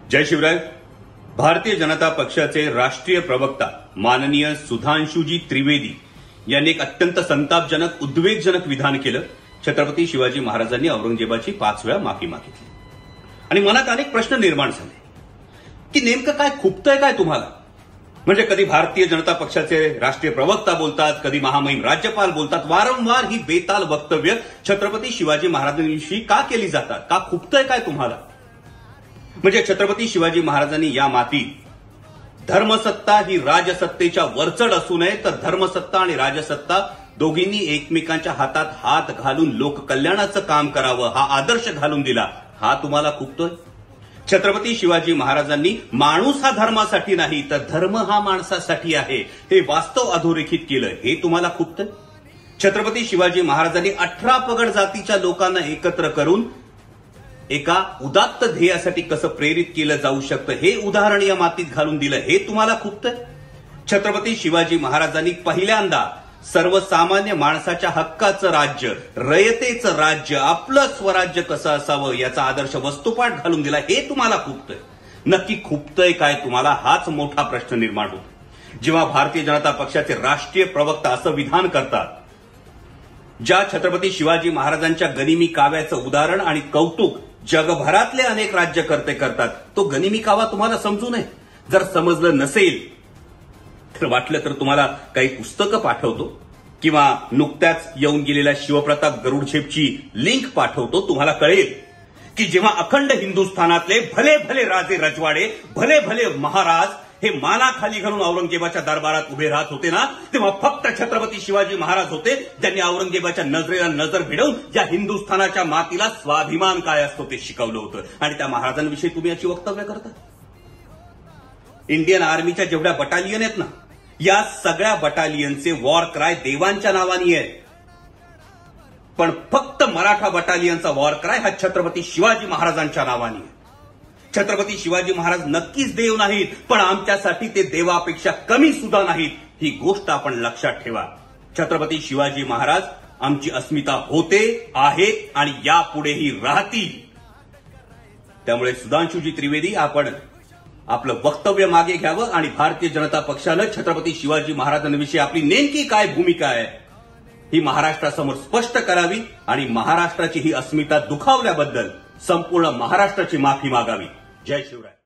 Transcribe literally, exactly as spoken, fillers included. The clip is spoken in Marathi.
जय शिवराय। भारतीय जनता पक्षाचे राष्ट्रीय प्रवक्ता माननीय सुधांशुजी त्रिवेदी यांनी एक अत्यंत संतापजनक उद्वेगजनक विधान केलं। छत्रपती शिवाजी महाराजांनी औरंगजेबाची पाच वेळा माफी मागितली आणि मनात अनेक प्रश्न निर्माण झाले की नेमकं काय खुपतंय काय तुम्हाला। म्हणजे कधी भारतीय जनता पक्षाचे राष्ट्रीय प्रवक्ता बोलतात, कधी महामहिम राज्यपाल बोलतात, वारंवार ही बेताल वक्तव्य छत्रपती शिवाजी महाराजांविषयी का केली जातात, का खुपतंय काय तुम्हाला। म्हणजे छत्रपती शिवाजी महाराजांनी या मातीत धर्मसत्ता ही राजसत्तेच्या वरचढ असू नये, तर धर्मसत्ता आणि राजसत्ता दोघींनी एकमेकांच्या हातात हात घालून लोककल्याणाचं काम करावं हा आदर्श घालून दिला, हा तुम्हाला खुपतोय। छत्रपती शिवाजी महाराजांनी माणूस हा धर्मासाठी नाही तर धर्म हा माणसासाठी आहे हे वास्तव अधोरेखित केलं, हे तुम्हाला खुपतंय। छत्रपती शिवाजी महाराजांनी अठरा पगड जातीच्या लोकांना एकत्र करून एका उदात्त ध्येयासाठी कसं प्रेरित केलं जाऊ शकतं हे उदाहरण या मातीत घालून दिलं, हे तुम्हाला खुपतंय। छत्रपती शिवाजी महाराजांनी पहिल्यांदा सर्वसामान्य माणसाच्या हक्काचं राज्य, रयतेचं राज्य, आपलं स्वराज्य कसं असावं याचा आदर्श वस्तुपाठ घालून दिला, हे तुम्हाला खुपतंय। नक्की खुपतंय काय तुम्हाला, हाच मोठा प्रश्न निर्माण होतो जेव्हा भारतीय जनता पक्षाचे राष्ट्रीय प्रवक्ता असं विधान करतात। ज्या छत्रपती शिवाजी महाराजांच्या गनिमी काव्याचं उदाहरण आणि कौतुक जगभरातले अनेक राज्यकर्ते करतात, तो गनिमी कावा तुम्हाला समजू नये। जर समजलं नसेल तर वाटलं तर तुम्हाला काही पुस्तकं पाठवतो किंवा नुकत्याच येऊन गेलेल्या शिवप्रताप गरुडछेपची लिंक पाठवतो। तुम्हाला कळेल की जेव्हा अखंड हिंदुस्थानातले भले भले राजे रजवाडे, भले भले महाराज हे मानाखाली घालून औरंगजेबाच्या दरबारात उभे राहत होते ना, तेव्हा फक्त छत्रपती शिवाजी महाराज होते ज्यांनी औरंगजेबाच्या नजरेला नजर भिडवून या हिंदुस्थानाच्या मातीला स्वाभिमान काय असतो ते शिकवलं होतं। आणि त्या महाराजांविषयी तुम्ही याची वक्तव्य करता। इंडियन आर्मीच्या जेवढ्या बटालियन आहेत ना, या सगळ्या बटालियनचे वॉर क्राय देवांच्या नावानी आहे, पण फक्त मराठा बटालियनचा वॉर क्राय हा छत्रपती शिवाजी महाराजांच्या नावानी आहे। छत्रपती शिवाजी महाराज नक्कीच देव नाहीत, पण आमच्यासाठी ते देवापेक्षा कमी सुद्धा नाहीत, ही गोष्ट आपण लक्षात ठेवा। छत्रपती शिवाजी महाराज आमची अस्मिता होते, आहेत आणि यापुढेही राहतील। त्यामुळे सुधांशुजी त्रिवेदी, आपण आपलं वक्तव्य मागे घ्यावं आणि भारतीय जनता पक्षाला छत्रपती शिवाजी महाराजांविषयी आपली नेमकी काय भूमिका आहे ही महाराष्ट्रासमोर स्पष्ट करावी आणि महाराष्ट्राची ही अस्मिता दुखावल्याबद्दल संपूर्ण महाराष्ट्राची माफी मागावी। जय शिवराय।